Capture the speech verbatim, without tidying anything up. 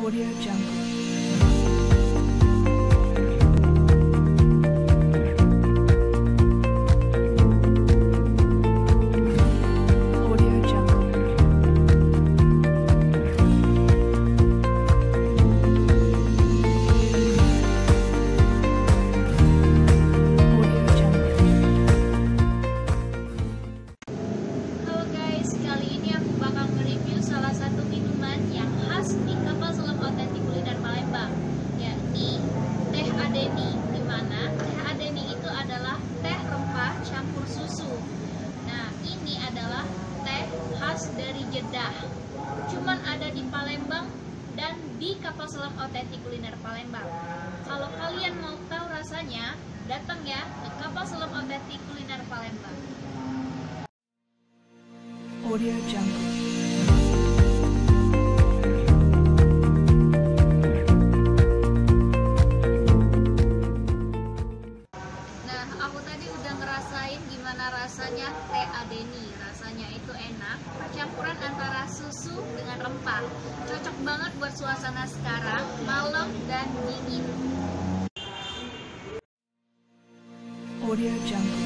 Audio Jungle. Dari Jeddah, cuman ada di Palembang dan di kapal selam otentik kuliner Palembang. Kalau kalian mau tahu rasanya, datang ya ke kapal selam otentik kuliner Palembang. Audio Jungle. Nah, aku tadi udah ngerasain gimana rasanya teh Adeni. Rasanya itu enak, campuran antara susu dengan rempah. Cocok banget buat suasana sekarang, malam dan dingin. Audio Jungle.